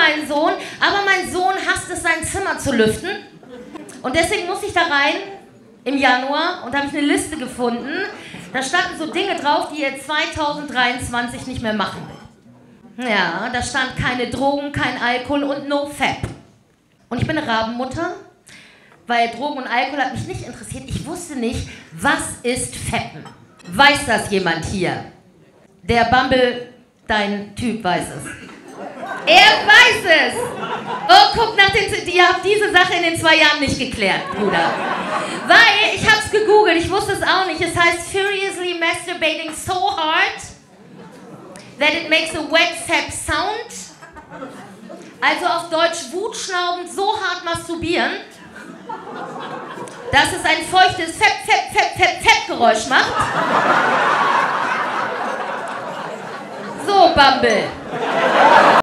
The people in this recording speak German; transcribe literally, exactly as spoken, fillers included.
meinen Sohn, aber mein Sohn hasst es, sein Zimmer zu lüften. Und deswegen muss ich da rein im Januar und da habe ich eine Liste gefunden. Da standen so Dinge drauf, die er zweitausenddreiundzwanzig nicht mehr machen will. Ja, da stand keine Drogen, kein Alkohol und no Fap. Und ich bin eine Rabenmutter, weil Drogen und Alkohol hat mich nicht interessiert. Ich wusste nicht, was ist Fappen? Weiß das jemand hier? Der Bumble, dein Typ, weiß es. Er weiß es! Oh, guck nach den... Ihr habt diese Sache in den zwei Jahren nicht geklärt, Bruder. Weil, ich hab's gegoogelt, ich wusste es auch nicht. Es heißt furiously masturbating so hard that it makes a wet fap sound. Also auf Deutsch wutschnaubend so hart masturbieren, dass es ein feuchtes Fap, Fap, Fap, Fap, Fap Geräusch macht. So, Bumble.